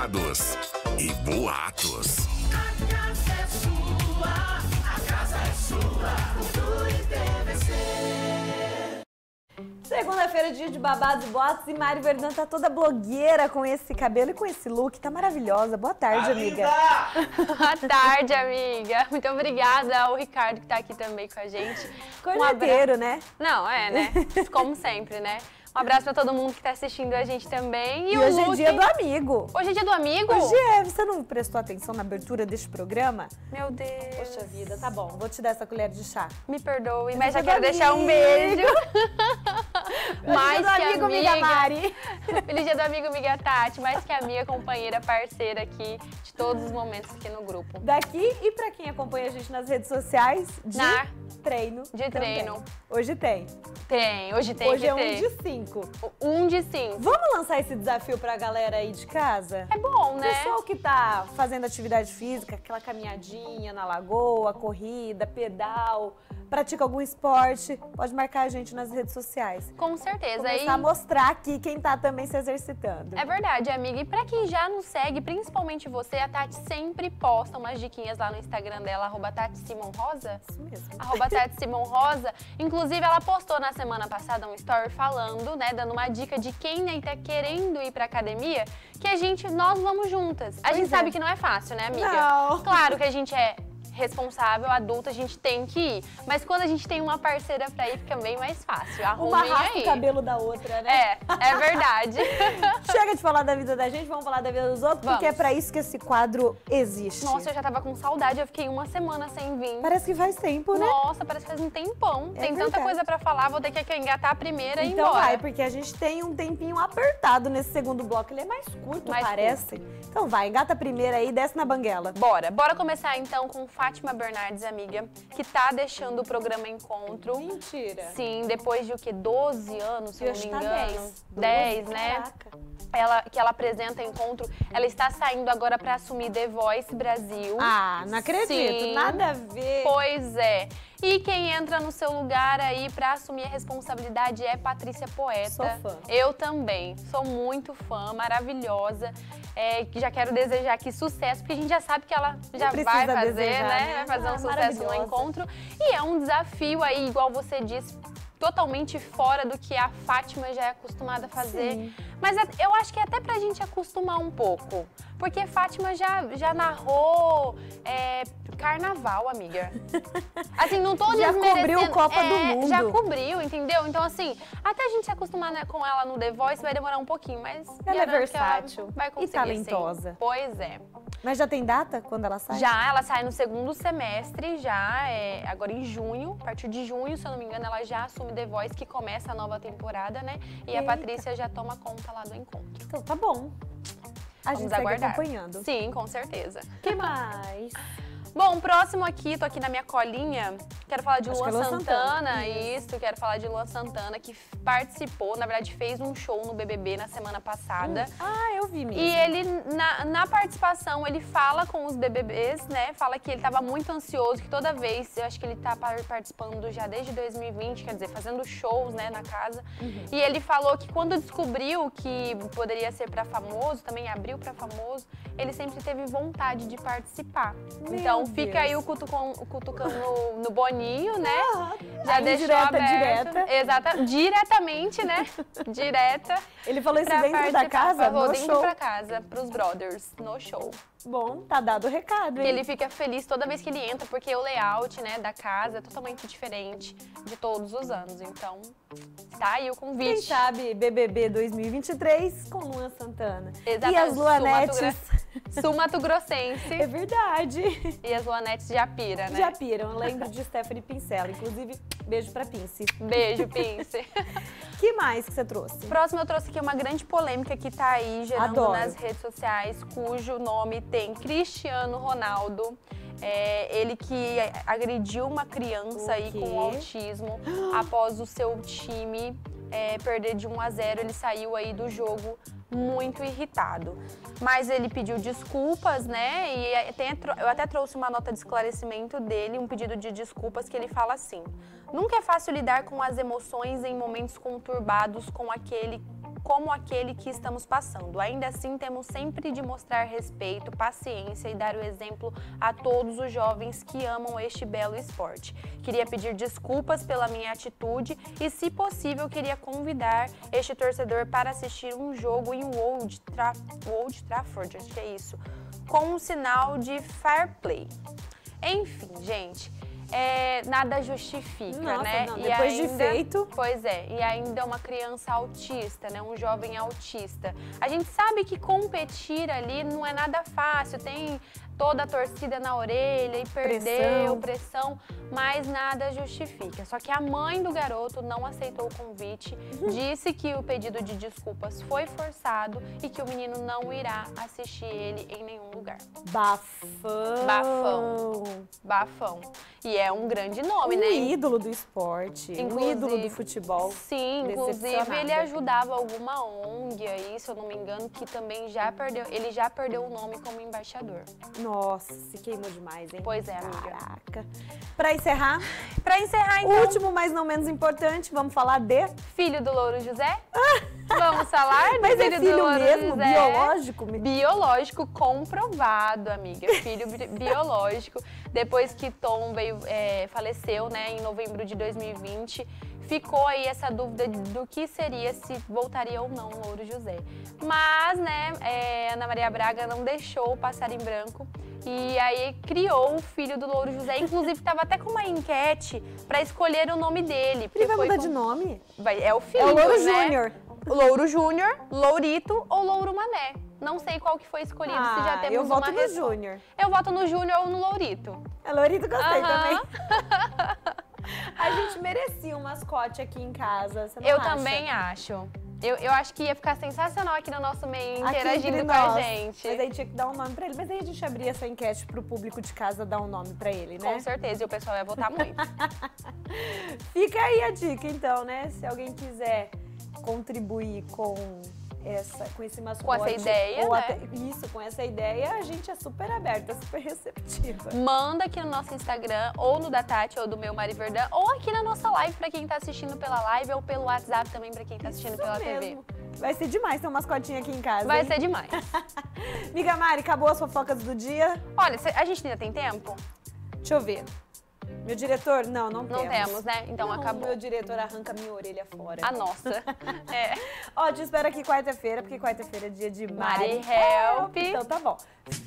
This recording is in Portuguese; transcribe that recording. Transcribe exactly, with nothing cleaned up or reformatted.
babados e boatos. A casa é sua, a casa é sua, Cultura e T V C. Segunda-feira, dia de babados e boatos, e Mari Verdun tá toda blogueira com esse cabelo e com esse look, tá maravilhosa. Boa tarde, amiga. Boa tarde, amiga. Muito obrigada ao Ricardo que tá aqui também com a gente. Corneteiro, um né? Não, é, né? Como sempre, né? Um abraço pra todo mundo que tá assistindo a gente também. E, e hoje o look... é dia do amigo. Hoje é dia do amigo? Hoje é. Você não prestou atenção na abertura deste programa? Meu Deus. Poxa vida, tá bom. Vou te dar essa colher de chá. Me perdoe, Feliz mas já dia quero do deixar um amigo. beijo. Mais Mais que que amigo, amiga. amiga Mari. Feliz dia do amigo, amiga Tati. Mais que amiga, companheira, parceira aqui de todos os momentos aqui no grupo. Daqui e pra quem acompanha a gente nas redes sociais, de Na... treino. De também. treino. Hoje tem. Tem, hoje tem Hoje que é um ter. de cinco. Um de cinco. Vamos lançar esse desafio pra galera aí de casa? É bom, né? Pessoal que tá fazendo atividade física, aquela caminhadinha na lagoa, corrida, pedal, pratica algum esporte, pode marcar a gente nas redes sociais. Com certeza. Começar E... a mostrar aqui quem tá também se exercitando. É verdade, amiga. E pra quem já nos segue, principalmente você, a Tati sempre posta umas diquinhas lá no Instagram dela, arroba Tati Simon Rosa. Isso mesmo. Arroba Tati Simon Rosa. Inclusive, ela postou na semana passada um story falando, né, dando uma dica de quem aí tá querendo ir pra academia, que a gente, nós vamos juntas. A Pois gente é. sabe que não é fácil, né, amiga? Não. Claro que a gente é responsável, adulta, a gente tem que ir. Mas quando a gente tem uma parceira pra ir, fica bem mais fácil. Uma Arrumem raspa aí. o cabelo da outra, né? É, é verdade. Chega de falar da vida da gente, vamos falar da vida dos outros, porque Vamos. é pra isso que esse quadro existe. Nossa, eu já tava com saudade, eu fiquei uma semana sem vir. Parece que faz tempo, né? Nossa, parece que faz um tempão. É Tem tanta verdade. coisa pra falar, vou ter que engatar a primeira e ir Então embora. vai, porque a gente tem um tempinho apertado nesse segundo bloco. Ele é mais curto, Mais parece. Então vai, engata a primeira aí e desce na banguela. Bora, bora começar então com Fátima Bernardes, amiga, que tá deixando o programa Encontro. Mentira. Sim, depois de o quê? doze anos, se eu não me tá engano. dez. dez, doze, né? Caraca. Ela, que ela apresenta Encontro. Ela está saindo agora pra assumir The Voice Brasil. Ah, não acredito. Sim. Nada a ver. Pois é. E quem entra no seu lugar aí pra assumir a responsabilidade é Patrícia Poeta. Sou fã. Eu também. Sou muito fã, maravilhosa. É, já quero desejar aqui sucesso, porque a gente já sabe que ela já precisa vai fazer, desejar, né? né? Vai fazer Ah, um sucesso no maravilhosa. Encontro. E é um desafio aí, igual você disse, totalmente fora do que a Fátima já é acostumada a fazer. Sim. Mas é- eu acho que é até pra gente acostumar um pouco. Porque Fátima já, já narrou é, carnaval, amiga. Assim, não tô Já desmerecendo. cobriu Copa é, do Mundo. Já cobriu, entendeu? Então, assim, até a gente se acostumar, né, com ela no The Voice vai demorar um pouquinho, mas... Ela é garanto que ela versátil vai e conseguir, talentosa. sim. Pois é. Mas já tem data quando ela sai? Já, ela sai no segundo semestre, já, é, agora em junho, a partir de junho, se eu não me engano, ela já assume The Voice, que começa a nova temporada, né? E a Eita. Patrícia já toma conta lá do Encontro. Então tá bom. A Vamos gente segue aguardar. acompanhando. Sim, com certeza. Que mais? Bom, próximo aqui, tô aqui na minha colinha, quero falar de Acho Luan que é Luan Santana, Santana. isso, quero falar de Luan Santana, que participou, na verdade fez um show no B B B na semana passada. Ah, eu vi mesmo. E ele, na, na participação, ele fala com os B B Bs, né? Fala que ele tava muito ansioso, que toda vez, eu acho que ele tá par- participando já desde dois mil e vinte, quer dizer, fazendo shows, né, na casa. Uhum. E ele falou que quando descobriu que poderia ser pra famoso, também abriu pra famoso, ele sempre teve vontade de participar. Meu então fica Deus. aí o cutucão, o cutucão no, no Boninho, né? Já A deixou indireta aberto. direta. Exata, diretamente, né? Direta. Ele falou isso pra dentro da participar. casa, Falou no dentro show. pra casa, pros brothers, no show. Bom, tá dado o recado, hein? Ele fica feliz toda vez que ele entra, porque o layout, né, da casa é totalmente diferente de todos os anos. Então, tá aí o Quem convite. sabe B B B dois mil e vinte e três com Luan Santana. Exatamente. E as Luanetes. Sul Mato Grossense. É verdade. E as Luanetes de Apira, né? Já piram, eu lembro de Stephanie Pincel. Inclusive, beijo pra Pince. Beijo, Pince. Que mais que você trouxe? Próximo eu trouxe aqui uma grande polêmica que tá aí gerando Adoro. nas redes sociais, cujo nome tem Cristiano Ronaldo. É, ele que agrediu uma criança O aí quê? com autismo após o seu time é, perder de um a zero. Ele saiu aí do jogo muito irritado. Mas ele pediu desculpas, né? E tem, eu até trouxe uma nota de esclarecimento dele, um pedido de desculpas que ele fala assim: nunca é fácil lidar com as emoções em momentos conturbados com aquele como aquele que estamos passando. Ainda assim, temos sempre de mostrar respeito, paciência e dar o exemplo a todos os jovens que amam este belo esporte. Queria pedir desculpas pela minha atitude e, se possível, queria convidar este torcedor para assistir um jogo em Old, Tra Old Trafford, acho que é isso, com um sinal de fair play. Enfim, gente, é, nada justifica, Nossa, né? não, E depois ainda, de feito. Pois é, e ainda uma criança autista, né? Um jovem autista. A gente sabe que competir ali não é nada fácil, tem toda a torcida na orelha e perdeu, pressão. pressão, mas nada justifica. Só que a mãe do garoto não aceitou o convite, disse que o pedido de desculpas foi forçado e que o menino não irá assistir ele em nenhum lugar. Bafão. Bafão. Bafão. E é um grande nome, um né? Um ídolo do esporte, Inclusive, um ídolo do futebol. Sim, inclusive ele ajudava alguma O N G aí, se eu não me engano, que também já perdeu, ele já perdeu o nome como embaixador. Nossa, se queimou demais, hein? Pois é, amiga. Caraca. Pra encerrar, pra encerrar então, último, mas não menos importante, vamos falar de... Filho do Louro José? Vamos falar do mas filho é filho do Louro mesmo, José? biológico? Biológico, comprovado, amiga. Filho biológico. Depois que Tom veio, é, faleceu, né, em novembro de dois mil e vinte, ficou aí essa dúvida do que seria, se voltaria ou não o Louro José. Mas, né, é, Ana Maria Braga não deixou passar em branco e aí criou o filho do Louro José. Inclusive, estava até com uma enquete para escolher o nome dele. Ele vai mudar com... de nome? Vai, é o filho, É o Louro né? Júnior. Louro Júnior, Lourito ou Louro Mané. Não sei qual que foi escolhido, ah, se já temos eu voto uma no resposta. Júnior. Eu voto no Júnior ou no Lourito. É, Lourito gostei Uhum. também. A gente merecia um mascote aqui em casa, você não Eu acha? também acho. Eu, eu acho que ia ficar sensacional aqui no nosso meio, Aqui interagindo entre com a nós. gente. Mas aí tinha que dar um nome pra ele. Mas aí a gente abria essa enquete pro público de casa dar um nome pra ele, né? Com certeza, e o pessoal ia votar muito. Fica aí a dica, então, né? Se alguém quiser contribuir com, essa, com esse mascote. Com essa ideia, ou né? até, isso, com essa ideia, a gente é super aberta, super receptiva. Manda aqui no nosso Instagram, ou no da Tati, ou do meu Mari Verdão, ou aqui na nossa live pra quem tá assistindo pela live, ou pelo WhatsApp também pra quem tá assistindo Isso pela mesmo. T V. Vai ser demais ter um mascotinho aqui em casa. Vai hein? ser demais. Amiga Mari, acabou as fofocas do dia? Olha, a gente ainda tem tempo? Deixa eu ver. Meu diretor? Não, não, Não temos. temos, né? Então Não, acabou. Meu diretor arranca minha orelha fora. A nossa. É. Ó, te espero aqui quarta-feira, porque quarta-feira é dia de Mari Mari Help. Então tá bom.